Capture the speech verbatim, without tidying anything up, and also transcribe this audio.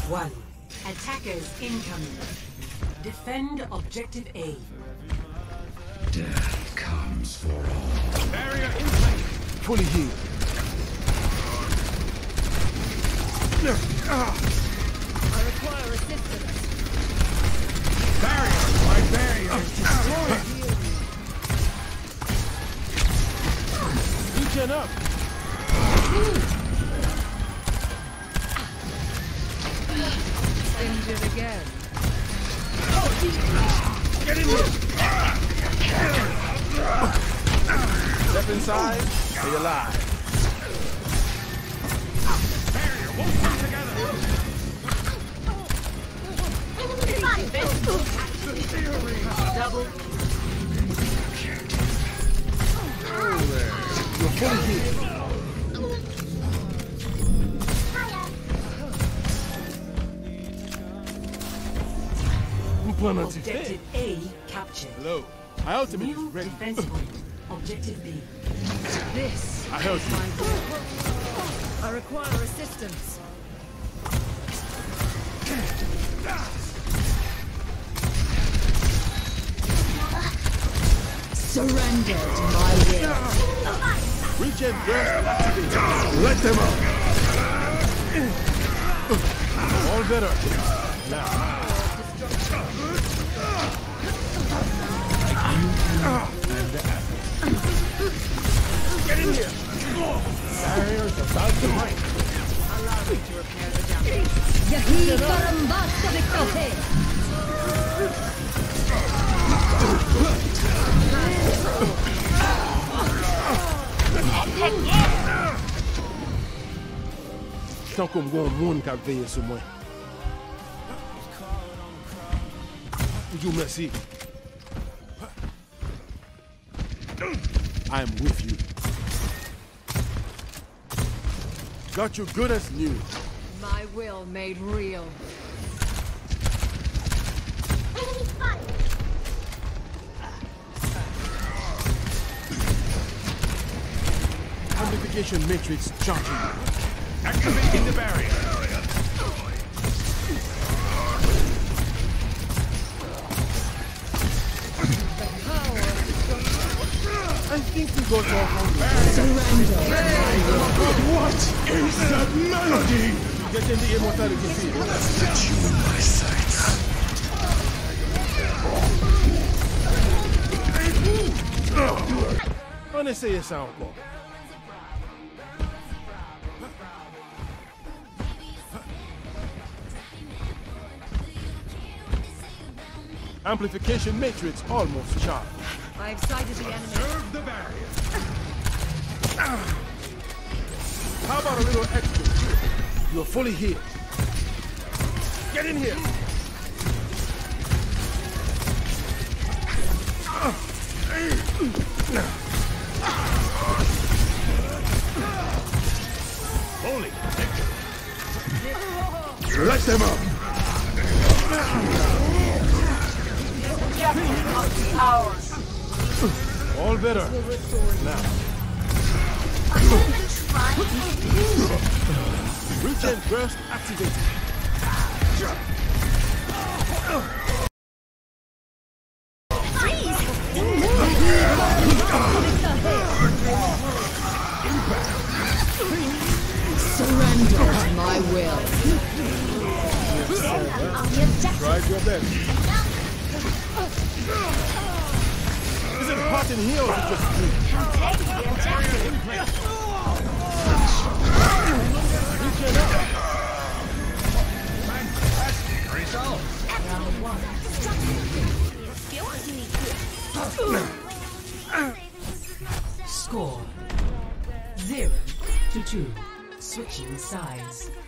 one. Attackers incoming. Defend objective A. Death comes for all. Barrier in place. Fully healed. I require assistance. Barrier. My barrier is destroyed. Reaching up. Injured again. Get in here. Step inside. Stay alive. Barrier won't come together. Double. You're fully healed. Objective A captured. Hello. My ultimate is New ready. defense point. Objective B. This I help is you. my will. I require assistance. Surrender to my will. Reach and burst activate. Let them out. All better. Now. Get in here. Barriers about to break. Allow me to repair the damage. Yahi Karambasta Victote. Tant qu'on gon moun ka veye sou mwen. Oujou merci. I am with you. Got you good as new. My will made real. Amplification matrix charging. Activating the barrier. I think we got all hungry. What is that melody? Get in the immortality field. Set you in my sights. On essaye ça encore. Amplification matrix almost charged. I've sighted the enemy. Serve the barrier. How about a little extra? You're fully healed. Get in here. Holy Let them up. Ours. All better. Now. Reach and burst activated. Surrender to my will. Try your best. Is it hot in here or is it just me? Reaching up. fantastic result. Score zero to two. Switching sides.